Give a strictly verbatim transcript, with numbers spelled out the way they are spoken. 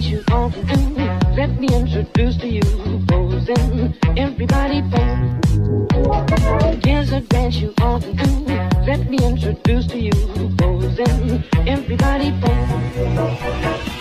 you want to do. Let me introduce to you, posing. Everybody pose. Here's a dance you want to do. Let me introduce to you, posing. Everybody pose.